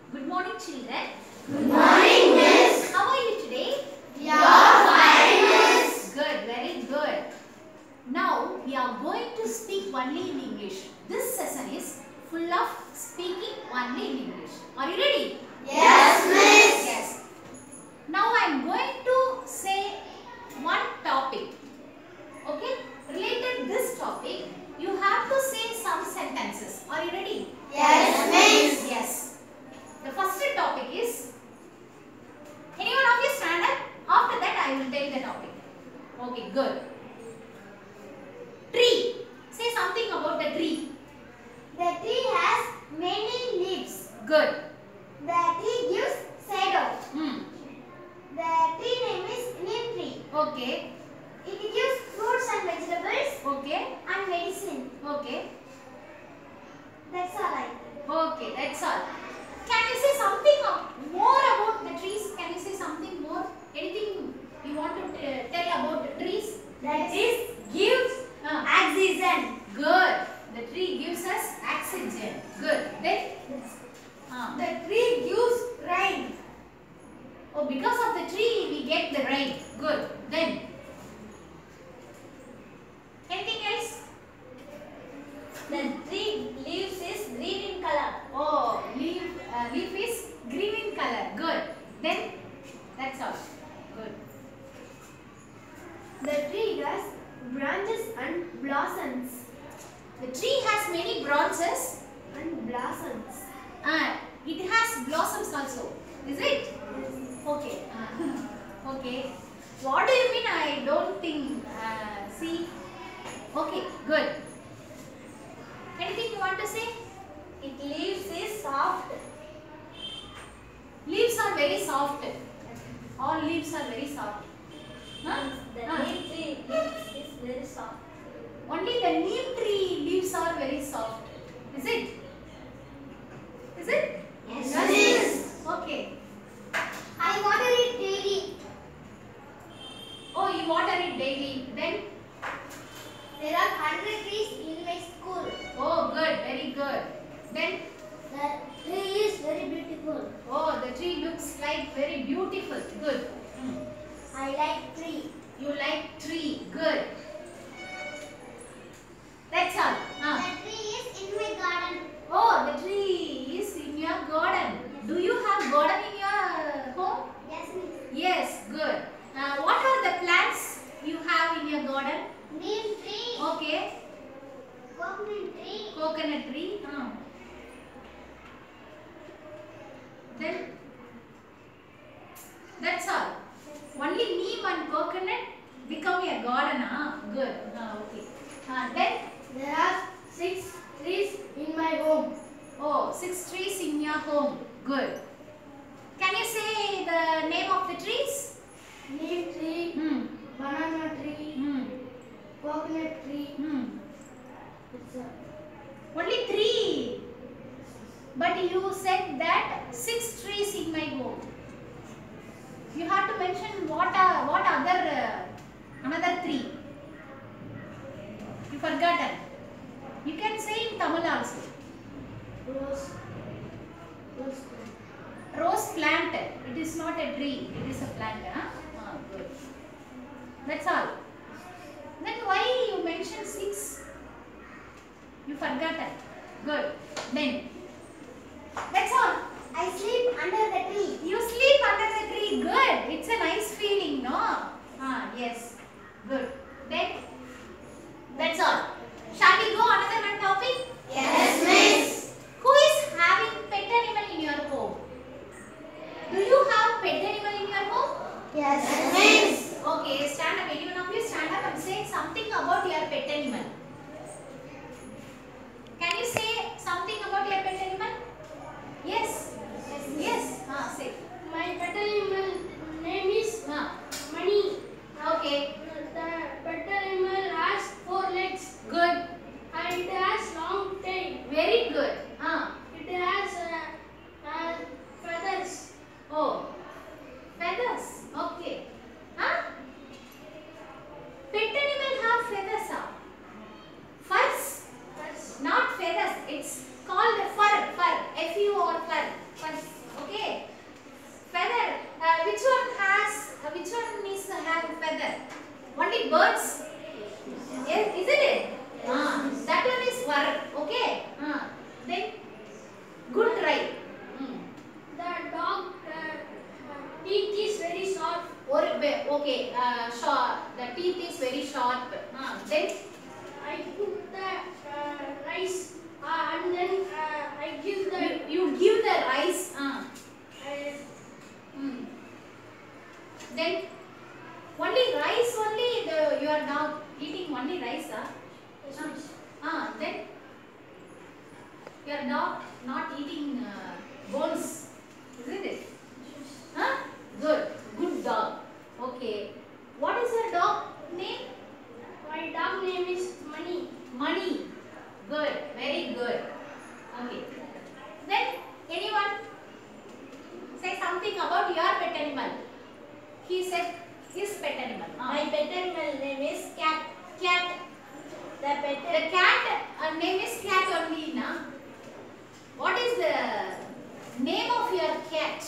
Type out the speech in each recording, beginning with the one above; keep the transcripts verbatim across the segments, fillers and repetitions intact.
Good morning, children. Good morning, Miss. How are you today? We are fine, Miss. Good, very good. Now we are going to speak only in English. This session is full of speaking only in English. Are you ready? Yes, Miss. Yes. Now I am going to say one topic. Okay? Related this topic, you have to say some sentences. Are you ready? Yes, Miss. Yes. The first topic is, anyone of you stand up? After that I will tell the topic. Okay, good. Tree. Say something about the tree. The tree has many leaves. Good. The tree gives shadow. Hmm. The tree name is neem tree. Okay. It gives fruits and vegetables Okay. and medicine. Okay. That's all I know. Okay, that's all. Can you say something more about the trees? Can you say something more? Anything you want to uh, tell about the trees? The tree gives Uh, oxygen. good. The tree gives us oxygen. Good. Then? Uh, The tree gives rain. oh, because of the tree we get the rain. Good. Then? Anything else? The tree leaves is green in color. Oh, leaf, uh, leaf is green in color. Good. Then? That's all. Good. The tree has branches and blossoms. The tree has many branches. And blossoms. Uh, it has blossoms also. Is it? Okay. Okay. What do you mean? I don't think. Uh, see. Okay. Good. Anything you want to say? It leaves is soft. Leaves are very soft. All leaves are very soft. Huh? The Huh. neem tree leaves is very soft. Only the neem tree leaves are very soft. Is it? Is it? Yes, Yes. Miss. Okay. I water it daily. Oh, you water it daily. Then? There are hundred trees in my school. Oh, good. Very good. Then? The tree is very beautiful. Oh, the tree looks like very beautiful. Good. Hmm. I like tree. You like tree. Good. That's all. Huh. The tree is in my garden. Oh, the tree is in your garden. Do you have garden in your home? Yes, Miss. Yes. Good. Uh, what are the plants you have in your garden? Neem tree, Okay. coconut tree, Coconut tree. Huh. Then? That's all. Only neem and coconut become a garden. Huh? Good. Ah, okay. Uh, then? There are six trees in my home. Oh, six trees in your home. Good. Can you say the name of the trees? Neem tree, Hmm. banana tree, Hmm. coconut tree. Hmm. It's a Only three. But you said that six trees in my home. You have to mention what are what other uh, another three. You forgotten. You can say in Tamil also. rose, rose. Rose plant. It is not a tree. It is a plant. Huh? Ah, good. That's all. Then why you mention six? You forgotten. Good. Then. That's all. I sleep under the tree. You sleep under the tree. Good. It's a nice feeling, no? Ah, yes. Good. Then. That's all. Shall we go another one topic? Yes, Miss. Who is having pet animal in your home? Do you have pet animal in your home? Yes, Miss. Okay, stand up. Anyone of you stand up and say something about your pet animal. Can you say something about your then I cook the uh, rice uh, and then uh, I give the. you, you give the rice. Uh. Uh, Hmm. Then only rice only the, you are now eating only rice. Huh? yes, Ah. miss. Ah, then you are not not eating uh, bones, isn't it? Huh? Good, good dog. Okay. What is your dog name? My dog name is Money. Money. Good, very good. Okay. Then anyone say something about your pet animal. He said his pet animal. Ah. My pet animal name is Cat. Cat. The pet. The cat uh, name is cat only, na? What is the name of your cat?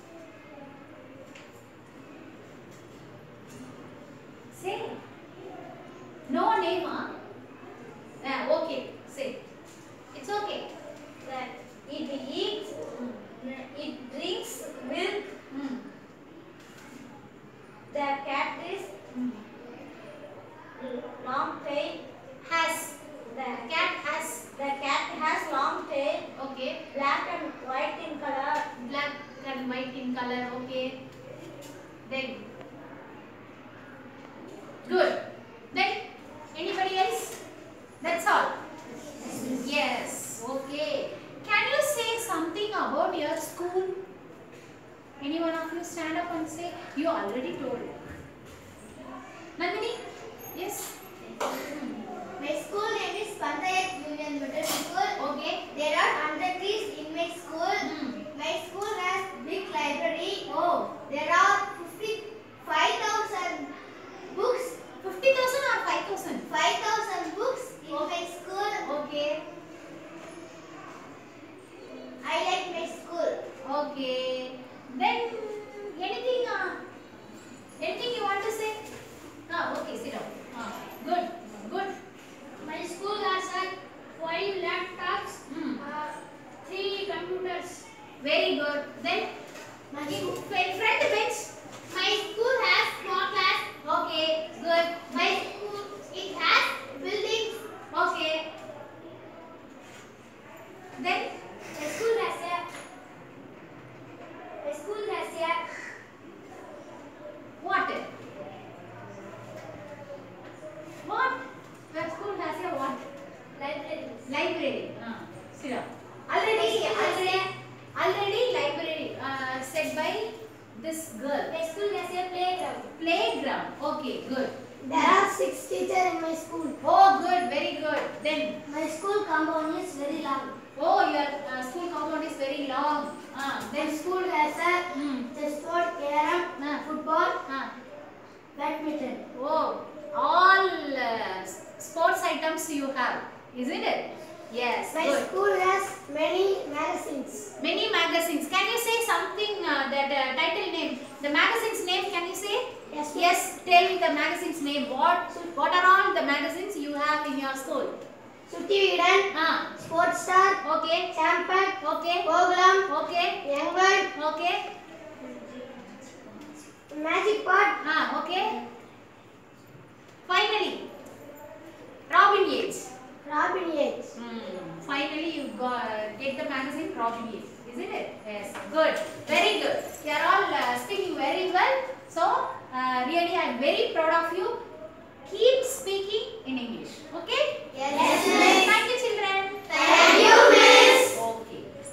Say. No name, huh? Ah, okay. Say. It's okay. That it eats. It drinks milk. Hmm. The cat is Hmm. long tail. Has. The Cat has. the cat has long tail, Okay. black and white in color. Black and white in color. Okay. Then. Good. Then anybody else? That's all. Yes. Okay. Can you say something about your school? Any one of you stand up and say. You already told. Nandini? Yes. My school name is Pantayat Union Middle School. Okay. There are one hundred trees in my school. Hmm. My school has big library. Oh. There are fifty-five thousand books. Fifty thousand or five thousand? five thousand books in Oh. my school. Okay. I like my school. Okay. Then anything? Uh, anything you want to say? Ah. Okay. Sit down. Ah. Good. Good. My school has had five laptops, Hmm. uh, three computers. Very good. Then My in school, front bench. my school has small class. Okay. Good. My school, it has buildings. Okay. Then My school has a my school has a what? What? Your school has a what? library. Library. Ah. Sit down. Already, already, already library uh, said by this girl. My school has a playground. Playground. Okay, good. There are six teachers in my school. Oh, good, very good. Then, My school compound is very long. oh, your uh, school compound is very long. Ah, My then, school has a hmm. chessboard, carom, Ah. football, Ah. badminton. Oh, all uh, sports items you have, isn't it? Yes, My good. school has many magazines. Many magazines. Can you say something? Uh, that uh, title name, the magazine's name. Can you say? Yes. Yes. Tell me the magazine's name. What? What are all the magazines you have in your school? Sutti Vidan, Ah. Sports Star, Okay. Champion, Okay. Program, Okay. Young World, Okay. Magic Pot, Ah. Okay. Finally, Robin Yates. Robin Yates. Hmm. Finally, you got get the magazine Robin Yates, isn't it? Yes. Good. Very good. You are all uh, speaking very well. So, uh, really, I am very proud of you.